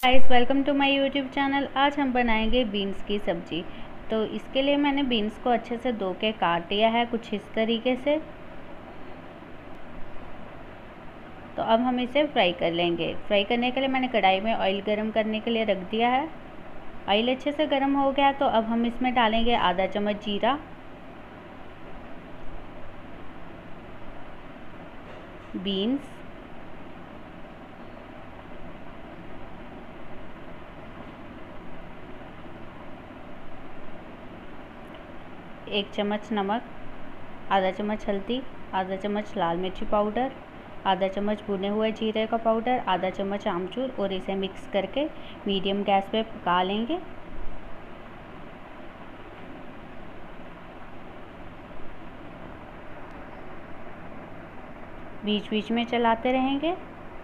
Guys, welcome to my YouTube channel. आज हम बनाएंगे बीन्स की सब्जी। तो इसके लिए मैंने बीन्स को अच्छे से धो के काट लिया है कुछ इस तरीके से। तो अब हम इसे फ्राई कर लेंगे। फ्राई करने के लिए मैंने कढ़ाई में ऑयल गरम करने के लिए रख दिया है। ऑयल अच्छे से गरम हो गया तो अब हम इसमें डालेंगे आधा चम्मच जीरा, बीन्स, एक चम्मच नमक, आधा चम्मच हल्दी, आधा चम्मच लाल मिर्ची पाउडर, आधा चम्मच भुने हुए जीरे का पाउडर, आधा चम्मच आमचूर और इसे मिक्स करके मीडियम गैस पे पका लेंगे। बीच बीच में चलाते रहेंगे।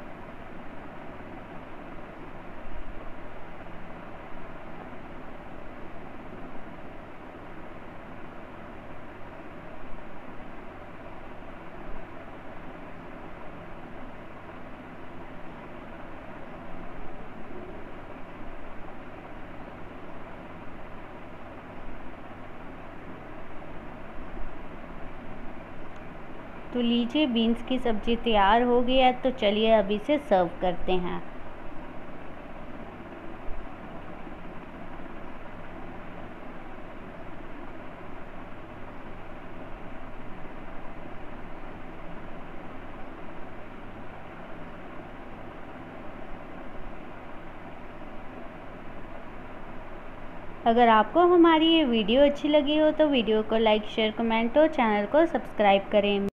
तो लीजिए, बीन्स की सब्ज़ी तैयार हो गई है। तो चलिए अब इसे सर्व करते हैं। अगर आपको हमारी ये वीडियो अच्छी लगी हो तो वीडियो को लाइक, शेयर, कमेंट और चैनल को सब्सक्राइब करें।